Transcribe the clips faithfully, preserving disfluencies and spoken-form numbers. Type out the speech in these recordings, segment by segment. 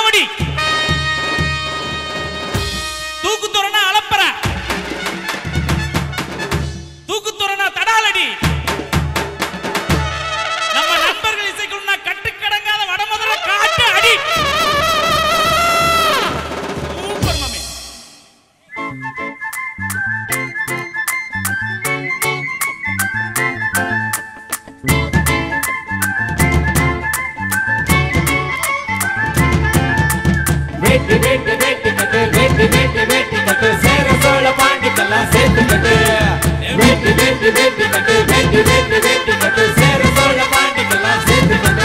காவடி தூக்கு தோரணா அலப்பற தூக்கு தோரணா தடாலடி நம்ம நண்பர்கள் இசைக்குள்ள கட்டுக்கடங்காத வடமதுரை காட்டு அடி சூப்பர் மாமே வேட்டி வேட்டி வேட்டி கட்டு வேட்டி வேட்டி வேட்டி கட்டு சேர சோழ பாண்டிக்கெல்லாம் சேர்த்து கட்டு வேட்டி வேட்டி வேட்டி கட்டு வேட்டி வேட்டி வேட்டி கட்டு சேர சோழ பாண்டிக்கெல்லாம் சேர்த்து கட்டு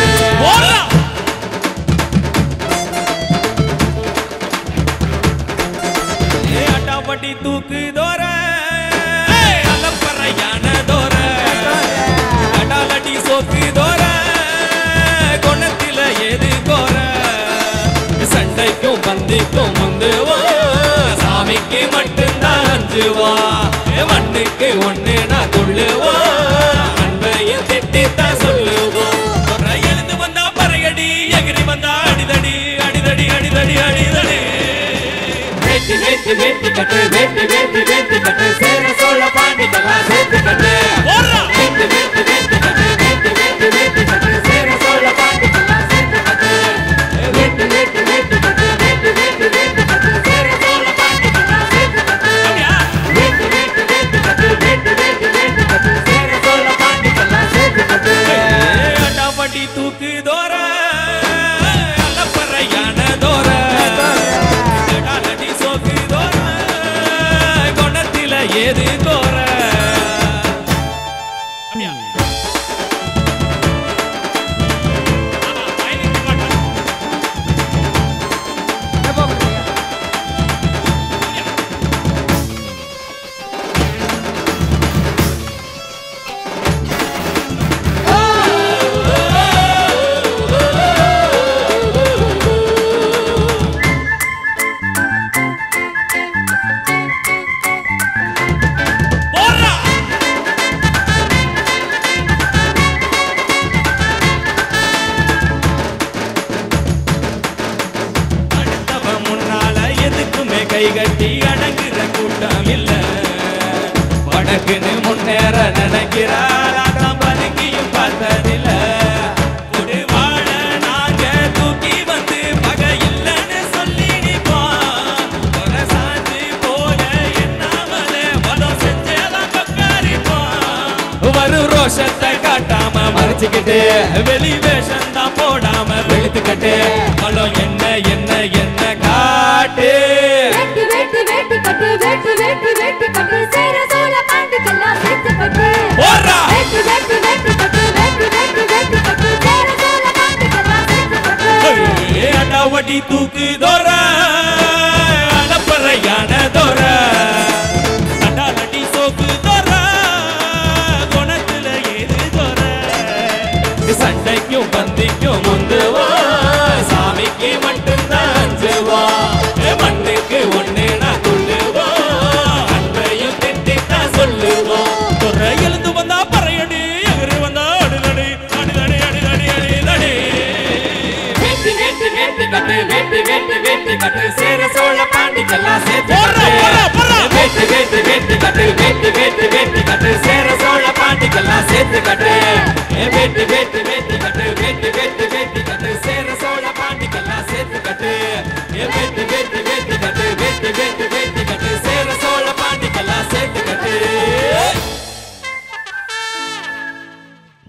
அட்டாப்பட்டி தூக்கு தோர அலப்பறையான தோர அடாலடி சோக்கு தோர குணத்தில எது கோர சண்டைக்கும் பந்திக்கும் முந்துவா சாமிக்கு மட்டும்தான் அஞ்சுவா மண்ணுக்கு ஒண்ணு நான் கொள்ளுவா அன்பையும் திட்டித்தான் சொல்லுவோம் எழுந்து வந்தா பறையடி எகிரி வந்தா அடிதடி அடிதடி அடிதடி அடிதடி வேட்டி வேட்டி வேட்டி கட்டு வேட்டி வேட்டி வேட்டி கட்டு சேர சோழ பாண்டிக்கெல்லாம் சேர்த்து கட்டு வேட்டி வேட்டி வேட்டி கட்டு வேட்டி வேட்டி வேட்டி கட்டு சேர சோழ பாண்டிக்கெல்லாம் சேர்த்து கட்டு வேட்டி வேட்டி வேட்டி கட்டு வேட்டி வேட்டி வேட்டி கட்டு சேர சோழ பாண்டிக்கெல்லாம் சேர்த்து கட்டு வேட்டி வேட்டி வேட்டி கட்டு வேட்டி வேட்டி வேட்டி கட்டு சேர சோழ பாண்டிக்கெல்லாம் சேர்த்து கட்டு அட்டாப்பட்டி தூக்கு தோர அலப்பறையான தோர அடாலடி சோக்கு தோர குணத்தில ஏது தோர கை கட்டி அடங்குற கூட்டம் இல்ல வடக்குன்னு முன்னேற நினைக்கிறார் அதான் பதுங்கியும் பார்த்ததில்ல ஒரு வாழ நாங்க தூக்கி வந்து பகை இல்லைன்னு சொல்லி நிப்போம் ஒரு சாஞ்சு போல என்னாமலே வதம் செஞ்சேதான் கொக்காரிப்போம் வரும் ரோஷத்தை காட்டாம மறைச்சுக்கிட்டு வெளி வேஷம் தான் போடாம வெளுத்துக்கிட்டு பலம் என்ன என்ன என்ன காட்டு வேட்டி வேட்டி கட்டு வேட்டி வேட்டி வேட்டி கட்டு சேர சோழ பாண்டிக்கெல்லாம் சேர்த்து கட்டு வேட்டி வேட்டி வேட்டி கட்டு வேட்டி வேட்டி வேட்டி கட்டு சேர சோழ பாண்டிக்கெல்லாம் சேர்த்து கட்டு அடாவடி தூக்கு தோர அலப்பறையான தோர அடாலடி சோக்கு தோர குணத்துல ஏது தோர சண்டைக்கும் பந்திக்கும் முந்துவா சாமிக்கு மட்டும்தான் அஞ்சுவா மண்ணுக்கு ஒண்ணு நான் கொள்ளுவா அன்பையும் திட்டித்தான் சொல்லுவா துறை எழுந்து வந்தா பறையடி எகிரி வந்தா அடிதடி அடிதடி அடிதடி அடிதடி வேட்டி வேட்டி வேட்டி கட்டு வேட்டி வேட்டி வேட்டி கட்டு சேர சோழ பாண்டிக்கெல்லாம் சேர்த்து கட்டு வேட்டி வேட்டி வேட்டி கட்டு வேட்டி வேட்டி வேட்டி கட்டு சேர சோழ பாண்டிக்கெல்லாம் சேர்த்து கட்டு வேட்டி வேட்டி வேட்டி கட்டு வேட்டி வேட்டி வேட்டி கட்டு சேர சோழ பாண்டிக்கெல்லாம் சேர்த்து கட்டு